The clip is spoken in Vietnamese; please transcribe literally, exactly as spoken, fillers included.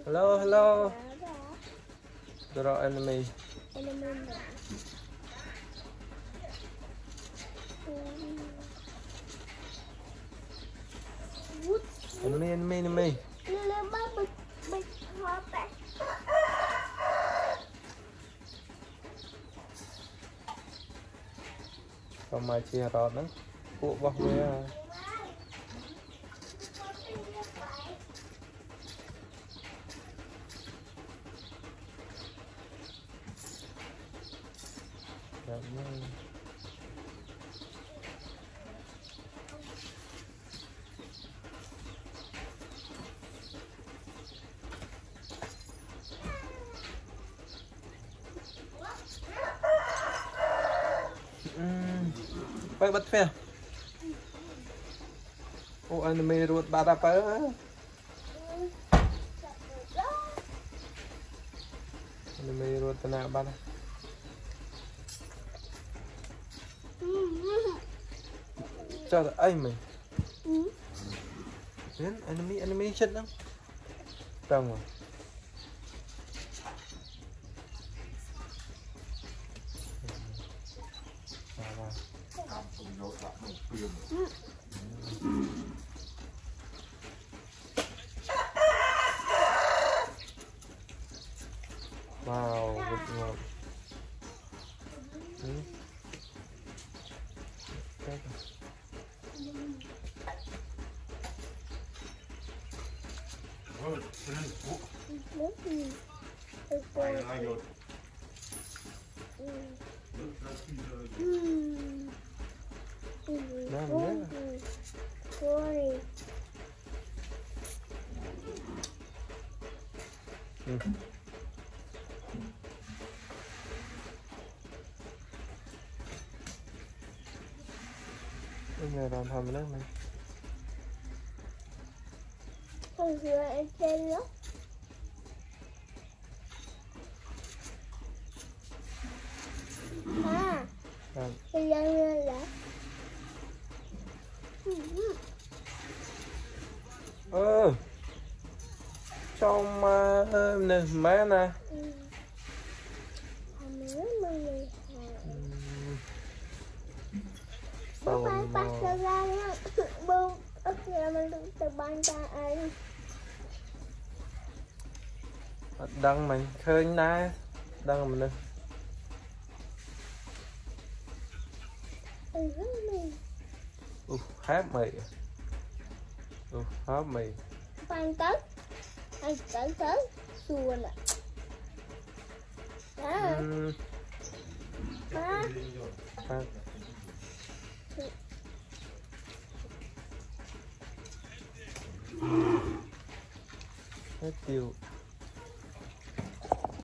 Hello, hello. Draw enemy. Enemy, enemy, enemy. Còn mà chia rọt đó, cụ bọc với à. Phải bật phèo. Ô anh mê ruột bà ta phớ á. Anh mê ruột ta nào bà ta. Cho ta anh mày. Đến enemy enemy chết lắm. Trong rồi. Wow, good job. Hmm. Okay. Mm. Bây giờ làm hầm nước này. Không rửa em trên đó. À, bây giờ là ơ trong uh, nè má nè. Bố phải bắt ra ra nha. Bố ức nhà mình đừng từ ban ta anh. Đăng mình khơi ná. Đăng mình lên. Ừ, hát mày. Ừ, hát mày. Ban tới. Anh tới tới. Xua nè. Đó. Ừ. Đó. À. Hết tiêu.